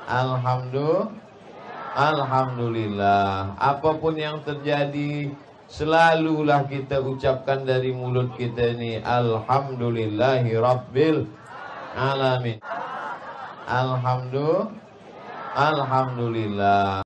Alhamdulillah. Apapun yang terjadi, selalulah kita ucapkan dari mulut kita ini, Alhamdulillahi Rabbil Alamin. Alhamdulillah.